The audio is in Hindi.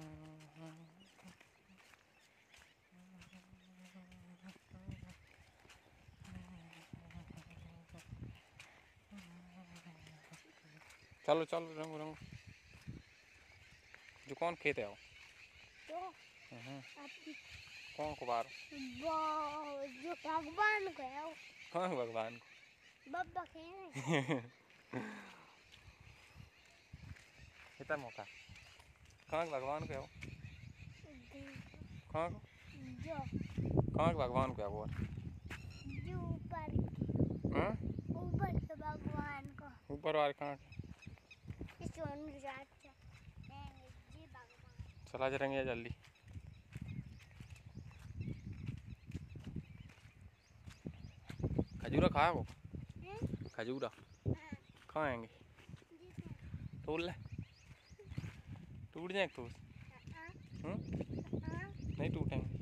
चलो चलो रंगो रंगो। जो कौन खेत है वो? कौन को बार? जो भगवान को है वो। कौन भगवान को? बब्बा खेल। इतना मौका कहाँ भगवान को है वो? कहाँ को? जो कहाँ भगवान को है वो? जो ऊपर से भगवान को। ऊपर वाले कहाँ? चला जाएंगे जल्दी। खजूरा खाया वो? खजूरा कहाँ आएंगे? तोड़ ले, टूट जाए तो नहीं टूटेंगे।